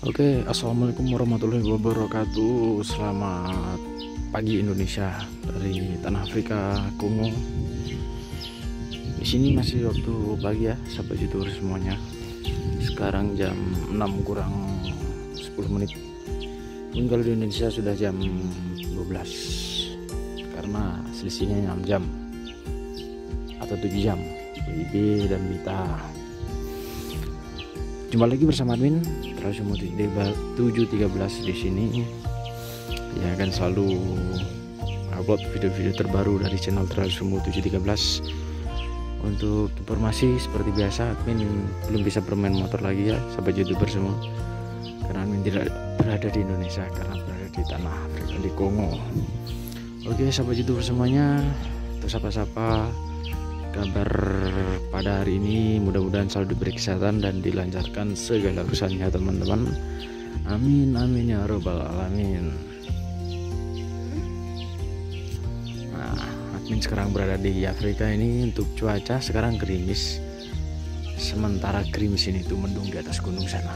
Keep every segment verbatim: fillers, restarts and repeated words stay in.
Oke, assalamualaikum warahmatullahi wabarakatuh. Selamat pagi Indonesia dari tanah Afrika, Kongo. Di sini masih waktu pagi ya, sahabat youtuber semuanya. Sekarang jam enam kurang sepuluh menit. Mungkin kalau di Indonesia sudah jam dua belas, karena selisihnya enam jam atau tujuh jam. W I B dan Wita. Jumpa lagi bersama admin Trasumo tujuh tiga belas di sini. Ya, akan selalu upload video-video terbaru dari channel Trasumo tujuh tiga belas. Untuk informasi seperti biasa, admin belum bisa bermain motor lagi ya, sahabat youtuber semua. Karena admin tidak berada di Indonesia, karena berada di tanah Afrika, di Kongo. Oke, sahabat youtuber semuanya, untuk sapa-sapa kabar pada hari ini, mudah-mudahan selalu diberi kesehatan dan dilancarkan segala urusannya teman-teman. Amin amin ya robbal alamin. Nah, admin sekarang berada di Afrika ini. Untuk cuaca sekarang gerimis, sementara gerimis ini tuh mendung di atas gunung sana.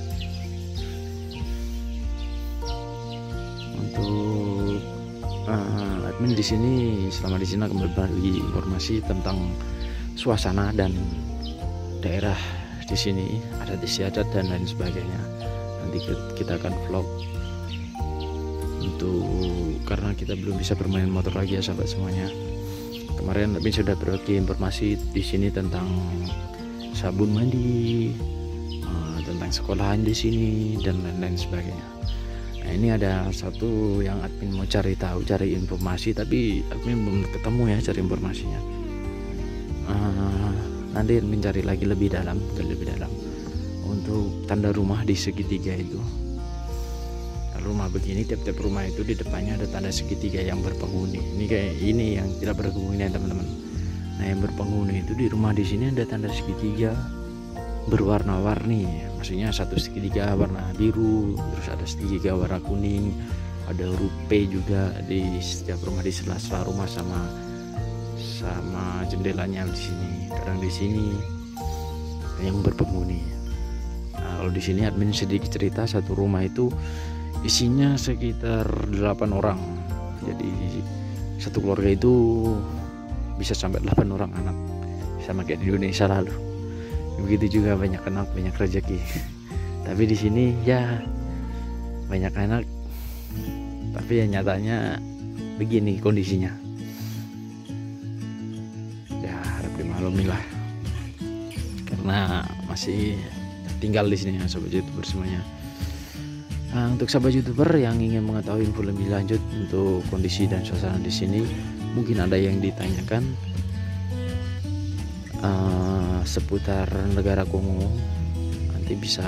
Untuk uh, admin di sini selama di sini akan berbagi informasi tentang suasana dan daerah di sini, adat istiadat dan lain sebagainya. Nanti kita akan vlog. Untuk karena kita belum bisa bermain motor lagi ya sahabat semuanya. Kemarin admin sudah berbagi informasi di sini tentang sabun mandi, uh, tentang sekolahan di sini dan lain-lain sebagainya. Nah, ini ada satu yang admin mau cari tahu, cari informasi, tapi admin belum ketemu ya cari informasinya. Uh, nanti admin cari lagi lebih dalam, lebih dalam. Untuk tanda rumah di segitiga itu, kalau rumah begini, tiap-tiap rumah itu di depannya ada tanda segitiga yang berpenghuni. Ini kayak ini yang tidak berpenghuni ya teman-teman. Nah, yang berpenghuni itu di rumah di sini ada tanda segitiga berwarna-warni, maksudnya satu segitiga warna biru, terus ada segitiga warna kuning, ada huruf P juga di setiap rumah, di sela-sela rumah sama sama jendelanya di sini. Kadang di sini yang berpenghuni. Nah, kalau di sini admin sedikit cerita, satu rumah itu isinya sekitar delapan orang, jadi satu keluarga itu bisa sampai delapan orang anak, sama kayak di Indonesia lalu. Begitu juga banyak anak banyak rezeki. Tapi di sini ya banyak anak, tapi ya nyatanya begini kondisinya. Ya harap dimaklumi lah, karena masih tinggal di sini ya sahabat youtuber semuanya. Nah, untuk sahabat youtuber yang ingin mengetahui info lebih lanjut untuk kondisi dan suasana di sini, mungkin ada yang ditanyakan Uh, seputar negara Kongo, nanti bisa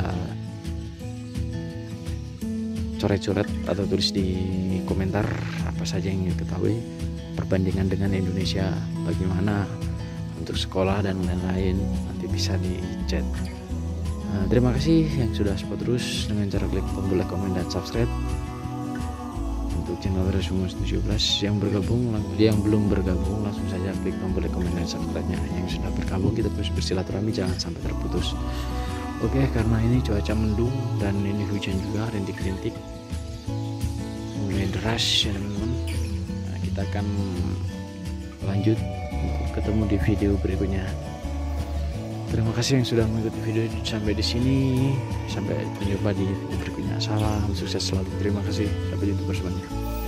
coret-coret atau tulis di komentar apa saja yang ingin diketahui perbandingan dengan Indonesia, bagaimana untuk sekolah dan lain-lain, nanti bisa di chat. Uh, terima kasih yang sudah support terus dengan cara klik tombol like, komen, dan subscribe. Untuk channel Trasumo tujuh belas yang bergabung, yang belum bergabung langsung saja klik tombol like, komen, dan subscribe-nya. Yang sudah bergabung, kita terus bersilaturahmi, jangan sampai terputus. Oke, karena ini cuaca mendung dan ini hujan juga, rintik-rintik mulai deras ya teman-teman. Nah, kita akan lanjut ketemu di video berikutnya. Terima kasih yang sudah mengikuti video sampai di sini. Sampai jumpa di video berikutnya. Salam sukses selalu. Terima kasih sahabat youtuber semuanya.